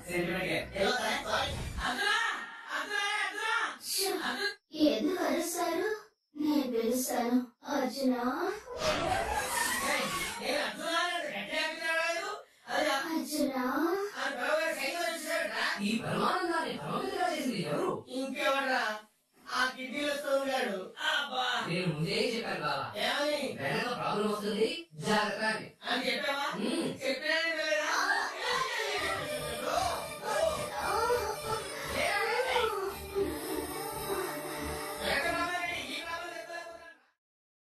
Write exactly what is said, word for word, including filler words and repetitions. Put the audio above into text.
ఎందుకు అరుస్తారు? నేను పిలుస్తాను. అర్జునా అర్జునా ఈ పరమానందాన్ని పరమపితగా చేసింది ఎవరు? ఇంకెవరా? ఆ కిడ్నీలో స్తోగాడు. నేను ముందే చెప్పాను బాబా, ఏమని? వెనక ప్రాబ్లం వస్తుంది, జాగ్రత్త అని. అని చెప్పా